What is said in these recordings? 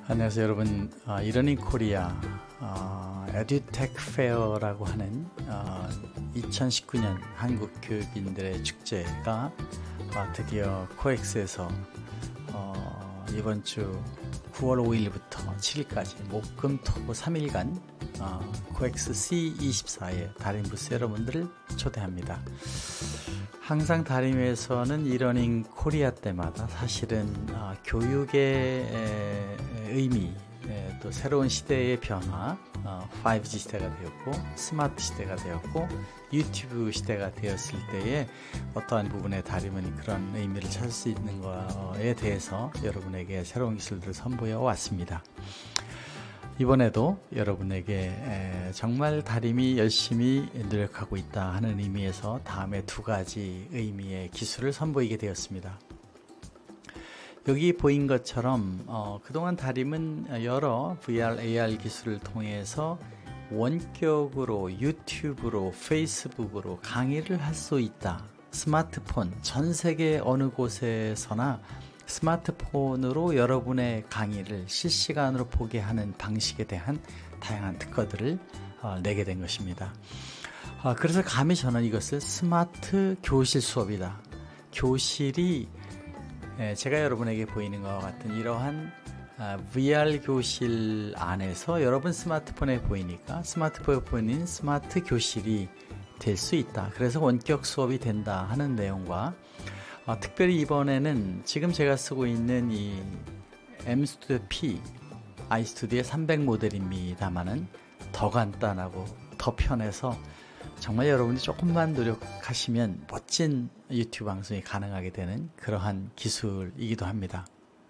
안녕하세요 여러분. 이러닝 코리아 에듀텍 페어라고 하는 2019년 한국 교육인들의 축제가 드디어 코엑스에서 이번 주 9월 5일부터 7일까지 목금토 3일간 코엑스 C24에 달인 부스 여러분들을 초대합니다. 항상 달인회에서는 이러닝 코리아 때마다 사실은 교육의 의미, 또 새로운 시대의 변화, 5G 시대가 되었고 스마트 시대가 되었고 유튜브 시대가 되었을 때에 어떠한 부분에 달인은 그런 의미를 찾을 수 있는 것에 대해서 여러분에게 새로운 기술들을 선보여 왔습니다. 이번에도 여러분에게 정말 다림이 열심히 노력하고 있다 하는 의미에서 다음에 두 가지 의미의 기술을 선보이게 되었습니다. 여기 보인 것처럼 그동안 다림은 여러 VR, AR 기술을 통해서 원격으로 유튜브로 페이스북으로 강의를 할 수 있다. 스마트폰, 전 세계 어느 곳에서나 스마트폰으로 여러분의 강의를 실시간으로 보게 하는 방식에 대한 다양한 특허들을 내게 된 것입니다. 그래서 감히 저는 이것을 스마트 교실 수업이다. 교실이 제가 여러분에게 보이는 것과 같은 이러한 VR 교실 안에서 여러분 스마트폰에 보이니까 스마트폰에 보이는 스마트 교실이 될 수 있다. 그래서 원격 수업이 된다 하는 내용과 특별히 이번에는 지금 제가 쓰고 있는 이 M-Studio P, iStudio의 300 모델입니다만은 더 간단하고 더 편해서 정말 여러분이 조금만 노력하시면 멋진 유튜브 방송이 가능하게 되는 그러한 기술이기도 합니다.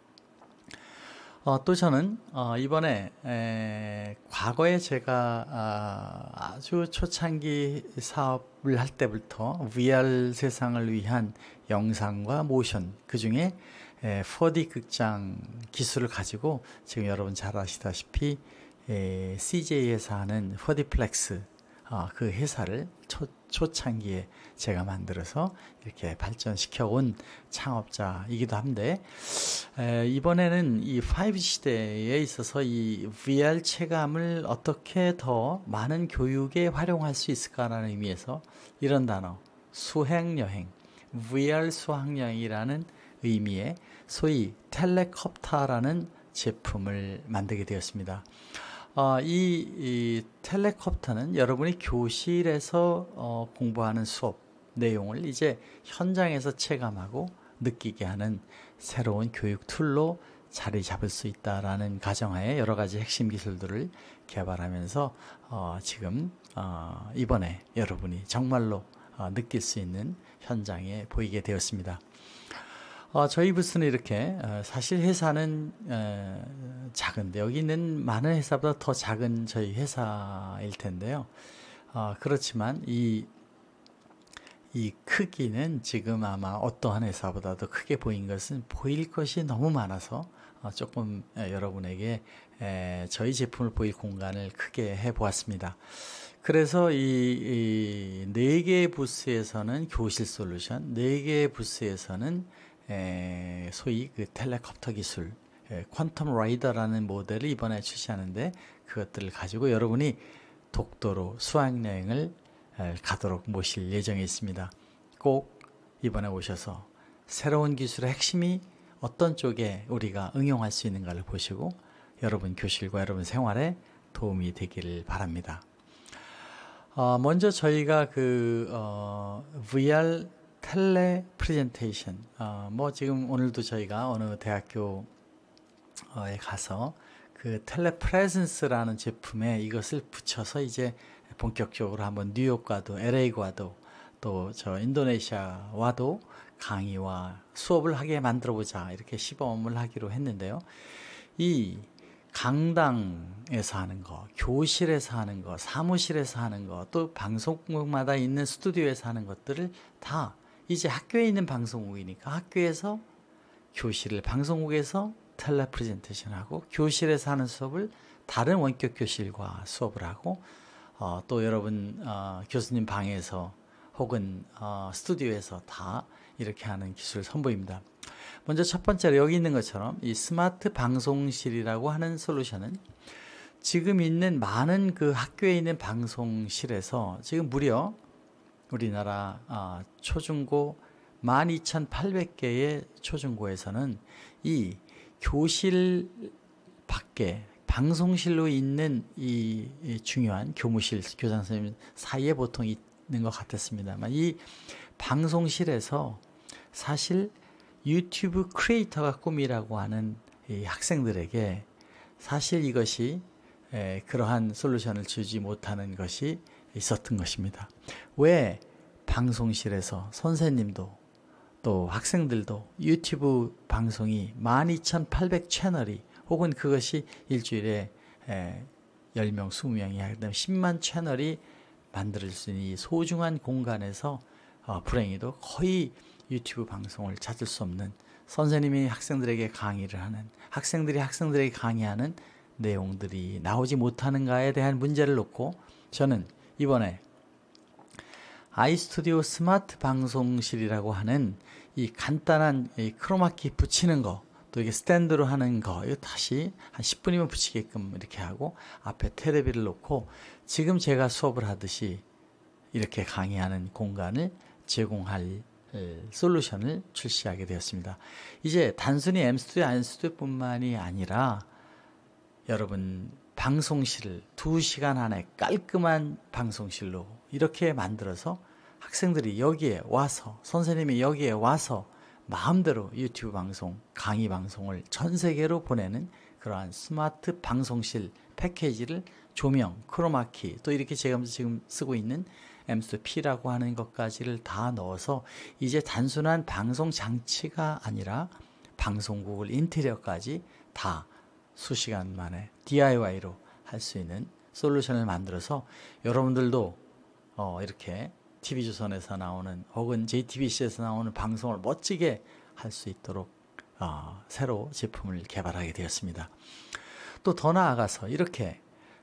또 저는 이번에 과거에 제가 아주 초창기 사업을 할 때부터 VR 세상을 위한 영상과 모션, 그 중에 4D 극장 기술을 가지고 지금 여러분 잘 아시다시피 CJ에서 하는 4D플렉스 그 회사를 초창기에 제가 만들어서 이렇게 발전시켜 온 창업자이기도 한데 이번에는 이 5G 시대에 있어서 이 VR 체감을 어떻게 더 많은 교육에 활용할 수 있을까라는 의미에서 이런 단어 수행여행, VR 수학여행이라는 의미의 소위 텔레콥터라는 제품을 만들게 되었습니다. 이 텔레콥터는 여러분이 교실에서 공부하는 수업 내용을 이제 현장에서 체감하고 느끼게 하는 새로운 교육 툴로 자리 잡을 수 있다라는 가정하에 여러 가지 핵심 기술들을 개발하면서 지금 이번에 여러분이 정말로 느낄 수 있는 현장에 보이게 되었습니다. 저희 부스는 이렇게 사실 회사는 작은데 여기 있는 많은 회사보다 더 작은 저희 회사일 텐데요. 그렇지만 이 크기는 지금 아마 어떠한 회사보다도 크게 보인 것은 보일 것이 너무 많아서 조금 여러분에게 저희 제품을 보일 공간을 크게 해보았습니다. 그래서 이 4개의 부스에서는 교실 솔루션, 4개의 부스에서는 소위 그 텔레콥터 기술, 퀀텀 라이더라는 모델을 이번에 출시하는데 그것들을 가지고 여러분이 독도로 수학여행을 가도록 모실 예정에 있습니다. 꼭 이번에 오셔서 새로운 기술의 핵심이 어떤 쪽에 우리가 응용할 수 있는가를 보시고 여러분 교실과 여러분 생활에 도움이 되기를 바랍니다. 먼저 저희가 VR 텔레 프레젠테이션, 지금 오늘도 저희가 어느 대학교에 가서 그 텔레 프레젠스라는 제품에 이것을 붙여서 이제 본격적으로 한번 뉴욕과도 LA과도 또 저 인도네시아와도 강의와 수업을 하게 만들어 보자 이렇게 시범을 하기로 했는데요. 이 강당에서 하는 거, 교실에서 하는 거, 사무실에서 하는 거, 또 방송국마다 있는 스튜디오에서 하는 것들을 다 이제 학교에 있는 방송국이니까 학교에서 교실을 방송국에서 텔레 프레젠테이션 하고 교실에서 하는 수업을 다른 원격 교실과 수업을 하고 또 여러분 교수님 방에서 혹은 스튜디오에서 다 이렇게 하는 기술을 선보입니다. 먼저 첫 번째로 여기 있는 것처럼 이 스마트 방송실이라고 하는 솔루션은 지금 있는 많은 그 학교에 있는 방송실에서 지금 무려 우리나라 초중고 12,800개의 초중고에서는 이 교실 밖에 방송실로 있는 이 중요한 교무실, 교장 선생님 사이에 보통 있는 것 같았습니다만 이 방송실에서 사실 유튜브 크리에이터가 꿈이라고 하는 이 학생들에게 사실 이것이 그러한 솔루션을 주지 못하는 것이 있었던 것입니다. 왜 방송실에서 선생님도 또 학생들도 유튜브 방송이 12,800 채널이 혹은 그것이 일주일에 10명, 20명이 하게 되면 10만 채널이 만들 수 있는 이 소중한 공간에서 불행히도 거의 유튜브 방송을 찾을 수 없는 선생님이 학생들에게 강의를 하는 학생들이 학생들에게 강의하는 내용들이 나오지 못하는가에 대한 문제를 놓고 저는 이번에 아이스튜디오 스마트 방송실이라고 하는 이 간단한 이 크로마키 붙이는 거, 또 이게 스탠드로 하는 거, 이거 다시 한 10분이면 붙이게끔 이렇게 하고 앞에 테레비를 놓고 지금 제가 수업을 하듯이 이렇게 강의하는 공간을 제공할 솔루션을 출시하게 되었습니다. 이제 단순히 M스튜디오, N스튜디오뿐만이 아니라 여러분 방송실을 2시간 안에 깔끔한 방송실로 이렇게 만들어서 학생들이 여기에 와서 선생님이 여기에 와서 마음대로 유튜브 방송, 강의 방송을 전 세계로 보내는 그러한 스마트 방송실 패키지를 조명, 크로마키 또 이렇게 제가 지금 쓰고 있는 M스튜디오 P라고 하는 것까지를 다 넣어서 이제 단순한 방송 장치가 아니라 방송국을 인테리어까지 다 수시간 만에 DIY로 할 수 있는 솔루션을 만들어서 여러분들도 이렇게 TV조선에서 나오는 혹은 JTBC에서 나오는 방송을 멋지게 할 수 있도록 새로 제품을 개발하게 되었습니다. 또 더 나아가서 이렇게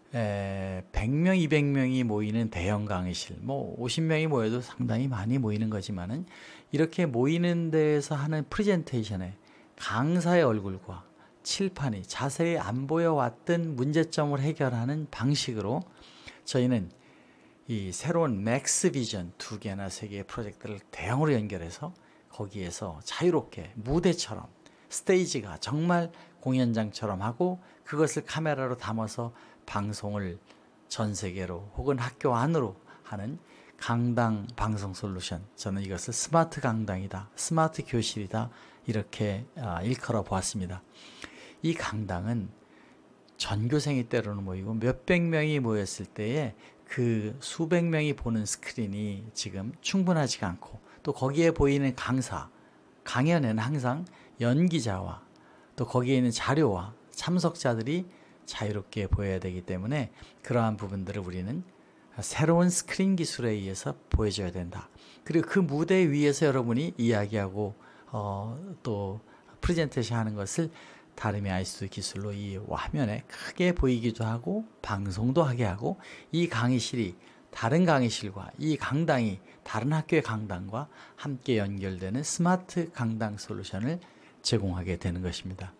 100명, 200명이 모이는 대형 강의실, 뭐 50명이 모여도 상당히 많이 모이는 거지만은 이렇게 모이는 데에서 하는 프레젠테이션에 강사의 얼굴과 칠판이 자세히 안 보여왔던 문제점을 해결하는 방식으로 저희는 이 새로운 맥스 비전 2개나 3개의 프로젝트를 대형으로 연결해서 거기에서 자유롭게 무대처럼 스테이지가 정말 공연장처럼 하고 그것을 카메라로 담아서 방송을 전 세계로 혹은 학교 안으로 하는 강당 방송 솔루션, 저는 이것을 스마트 강당이다, 스마트 교실이다 이렇게 일컬어 보았습니다. 이 강당은 전교생이 때로는 모이고 몇백 명이 모였을 때에 그 수백 명이 보는 스크린이 지금 충분하지가 않고 또 거기에 보이는 강사, 강연에는 항상 연기자와 또 거기에 있는 자료와 참석자들이 자유롭게 보여야 되기 때문에 그러한 부분들을 우리는 새로운 스크린 기술에 의해서 보여줘야 된다. 그리고 그 무대 위에서 여러분이 이야기하고 또 프레젠테이션 하는 것을 다름이 아이스튜디오 기술로 이 화면에 크게 보이기도 하고 방송도 하게 하고 이 강의실이 다른 강의실과 이 강당이 다른 학교의 강당과 함께 연결되는 스마트 강당 솔루션을 제공하게 되는 것입니다.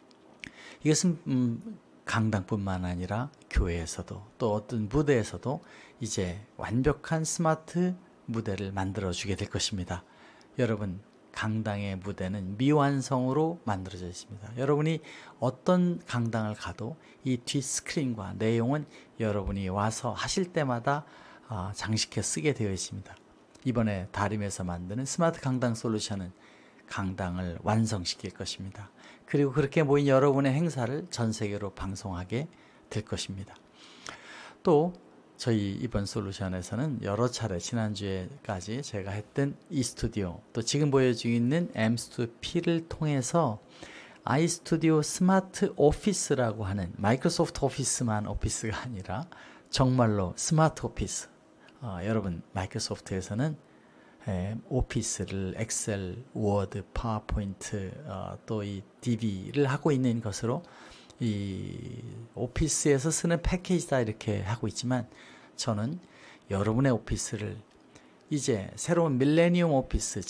이것은 강당뿐만 아니라 교회에서도 또 어떤 무대에서도 이제 완벽한 스마트 무대를 만들어 주게 될 것입니다. 여러분, 강당의 무대는 미완성으로 만들어져 있습니다. 여러분이 어떤 강당을 가도 이 뒷스크린과 내용은 여러분이 와서 하실 때마다 장식해 쓰게 되어 있습니다. 이번에 다림에서 만드는 스마트 강당 솔루션은 강당을 완성시킬 것입니다. 그리고 그렇게 모인 여러분의 행사를 전 세계로 방송하게 될 것입니다. 또 저희 이번 솔루션에서는 여러 차례 지난주에까지 제가 했던 이스튜디오 또 지금 보여주고 있는 M스튜디오 P를 통해서 아이스튜디오 스마트 오피스라고 하는 마이크로소프트 오피스만 오피스가 아니라 정말로 스마트 오피스, 여러분 마이크로소프트에서는 오피스를 엑셀, 워드, 파워포인트 또 이 DB를 하고 있는 것으로 이 오피스에서 쓰는 패키지다 이렇게 하고 있지만 저는 여러분의 오피스를 이제 새로운 밀레니엄 오피스, 즉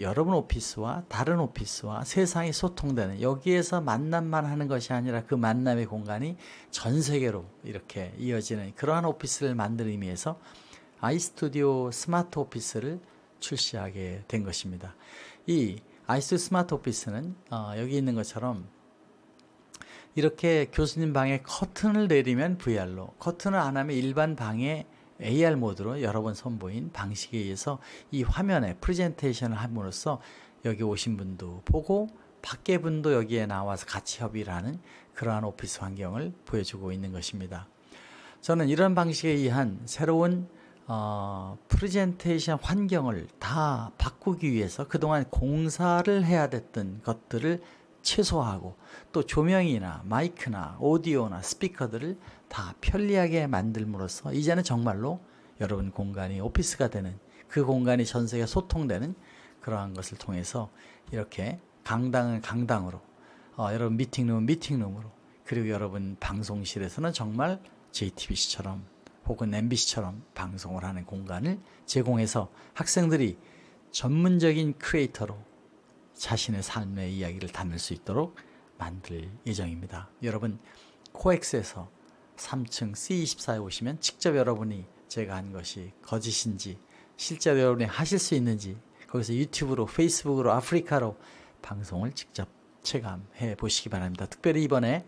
여러분 오피스와 다른 오피스와 세상이 소통되는, 여기에서 만남만 하는 것이 아니라 그 만남의 공간이 전 세계로 이렇게 이어지는 그러한 오피스를 만드는 의미에서 아이스튜디오 스마트 오피스를 출시하게 된 것입니다. 이 아이스튜디오 스마트 오피스는 여기 있는 것처럼 이렇게 교수님 방에 커튼을 내리면 VR로, 커튼을 안 하면 일반 방에 AR 모드로 여러 번 선보인 방식에 의해서 이 화면에 프레젠테이션을 함으로써 여기 오신 분도 보고 밖에 분도 여기에 나와서 같이 협의를 하는 그러한 오피스 환경을 보여주고 있는 것입니다. 저는 이런 방식에 의한 새로운 프레젠테이션 환경을 다 바꾸기 위해서 그동안 공사를 해야 됐던 것들을 최소화하고, 또 조명이나 마이크나 오디오나 스피커들을 다 편리하게 만들므로써 이제는 정말로 여러분 공간이 오피스가 되는, 그 공간이 전 세계 소통되는 그러한 것을 통해서 이렇게 강당은 강당으로, 여러분 미팅룸은 미팅룸으로, 그리고 여러분 방송실에서는 정말 JTBC처럼 혹은 MBC처럼 방송을 하는 공간을 제공해서 학생들이 전문적인 크리에이터로 자신의 삶의 이야기를 담을 수 있도록 만들 예정입니다. 여러분 코엑스에서 3층 C24에 오시면 직접 여러분이 제가 한 것이 거짓인지 실제로 여러분이 하실 수 있는지, 거기서 유튜브로, 페이스북으로, 아프리카로 방송을 직접 체감해 보시기 바랍니다. 특별히 이번에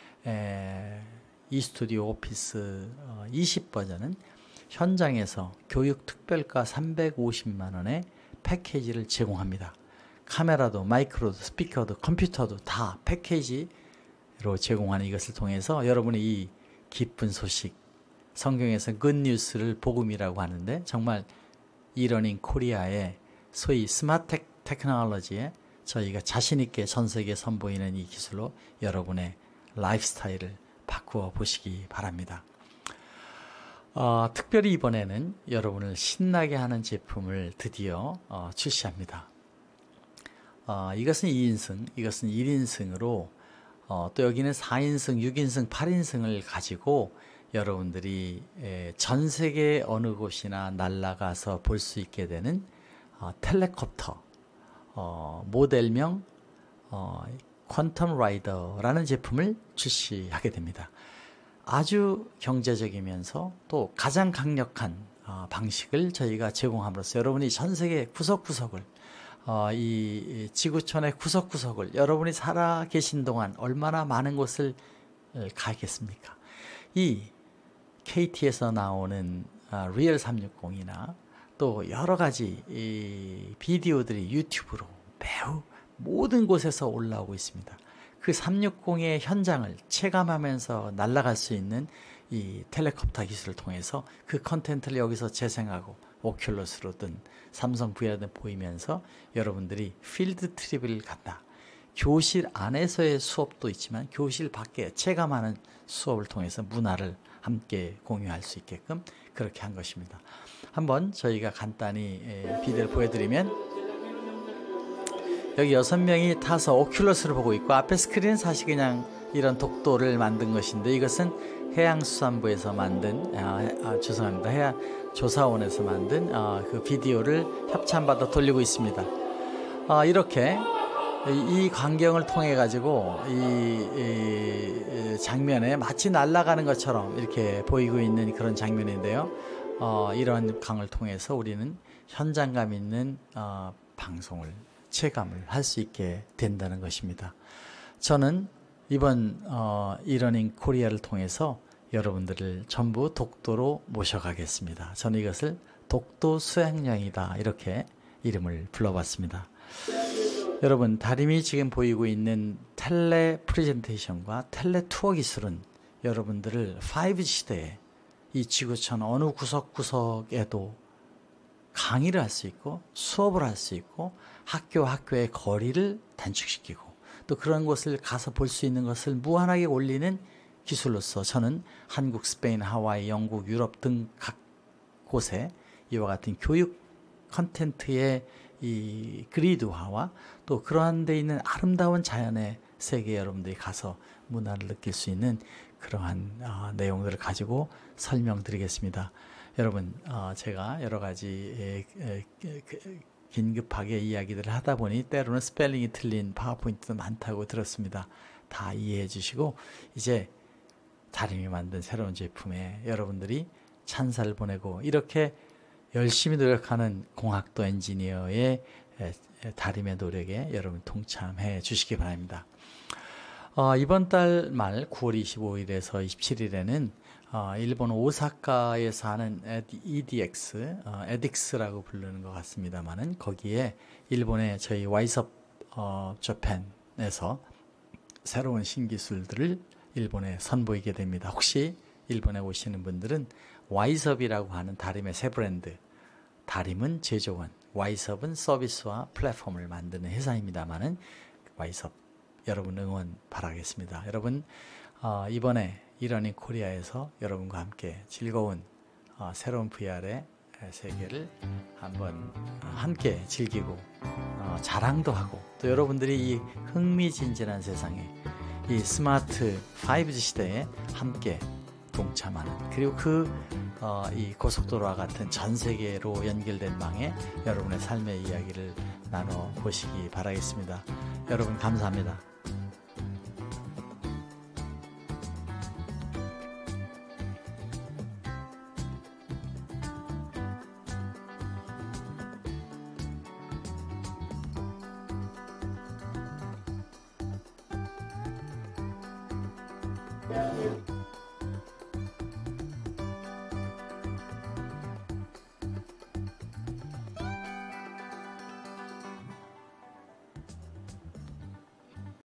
이스튜디오 오피스 20 버전은 현장에서 교육 특별가 350만 원의 패키지를 제공합니다. 카메라도, 마이크로도, 스피커도, 컴퓨터도 다 패키지로 제공하는 이것을 통해서 여러분이 이 기쁜 소식, 성경에서 굿뉴스를 복음이라고 하는데, 정말 이러닝 코리아의 소위 스마트 테크놀로지에 저희가 자신있게 전 세계에 선보이는 이 기술로 여러분의 라이프 스타일을 바꾸어 보시기 바랍니다. 특별히 이번에는 여러분을 신나게 하는 제품을 드디어 출시합니다. 이것은 2인승, 이것은 1인승으로 또 여기는 4인승, 6인승, 8인승을 가지고 여러분들이 전 세계 어느 곳이나 날아가서 볼 수 있게 되는 텔레콥터, 모델명 퀀텀 라이더라는 제품을 출시하게 됩니다. 아주 경제적이면서 또 가장 강력한 방식을 저희가 제공함으로써 여러분이 전 세계 구석구석을, 이 지구촌의 구석구석을 여러분이 살아 계신 동안 얼마나 많은 곳을 가겠습니까? 이 KT에서 나오는 리얼 360이나 또 여러 가지 이 비디오들이 유튜브로 매우 모든 곳에서 올라오고 있습니다. 그 360의 현장을 체감하면서 날아갈 수 있는 이 텔레콥터 기술을 통해서 그 컨텐츠를 여기서 재생하고 오큘러스로든 삼성 VR든 보이면서 여러분들이 필드 트립을 간다. 교실 안에서의 수업도 있지만 교실 밖에 체감하는 수업을 통해서 문화를 함께 공유할 수 있게끔 그렇게 한 것입니다. 한번 저희가 간단히 비디오를 보여드리면, 여기 6명이 타서 오큘러스를 보고 있고, 앞에 스크린은 사실 그냥 이런 독도를 만든 것인데, 이것은 해양수산부에서 만든, 죄송합니다. 해양조사원에서 만든 그 비디오를 협찬받아 돌리고 있습니다. 이렇게 이 광경을 통해 가지고 이 장면에 마치 날아가는 것처럼 이렇게 보이고 있는 그런 장면인데요. 이러한 강을 통해서 우리는 현장감 있는 방송을 체감을 할 수 있게 된다는 것입니다. 저는 이번 이러닝 코리아를 통해서 여러분들을 전부 독도로 모셔가겠습니다. 저는 이것을 독도 수양여행이다, 이렇게 이름을 불러봤습니다. 여러분, 다림이 지금 보이고 있는 텔레 프레젠테이션과 텔레 투어 기술은 여러분들을 5G 시대에 이 지구촌 어느 구석구석에도 강의를 할 수 있고 수업을 할 수 있고 학교의 거리를 단축시키고 또 그런 곳을 가서 볼 수 있는 것을 무한하게 올리는 기술로서 저는 한국, 스페인, 하와이, 영국, 유럽 등 각 곳에 이와 같은 교육 컨텐츠의 이 그리드화와 또 그러한 데 있는 아름다운 자연의 세계에 여러분들이 가서 문화를 느낄 수 있는 그러한 내용들을 가지고 설명드리겠습니다. 여러분, 제가 여러 가지 긴급하게 이야기들을 하다 보니 때로는 스펠링이 틀린 파워포인트도 많다고 들었습니다. 다 이해해 주시고 이제 다림이 만든 새로운 제품에 여러분들이 찬사를 보내고 이렇게 열심히 노력하는 공학도 엔지니어의 다림의 노력에 여러분 동참해 주시기 바랍니다. 이번 달 말 9월 25일에서 27일에는 일본 오사카에서 하는 EDX라고 부르는 것 같습니다만은 거기에 일본의 저희 와이섭 재팬에서 새로운 신기술들을 일본에 선보이게 됩니다. 혹시 일본에 오시는 분들은 와이섭이라고 하는 다림의 새 브랜드, 다림은 제조원, 와이섭은 서비스와 플랫폼을 만드는 회사입니다만은 와이섭 여러분 응원 바라겠습니다. 여러분 이번에 이러닝 코리아에서 여러분과 함께 즐거운 새로운 VR의 세계를 한번 함께 즐기고 자랑도 하고 또 여러분들이 이 흥미진진한 세상에 이 스마트 5G 시대에 함께 동참하는 그리고 이 고속도로와 같은 전 세계로 연결된 망에 여러분의 삶의 이야기를 나눠보시기 바라겠습니다. 여러분 감사합니다.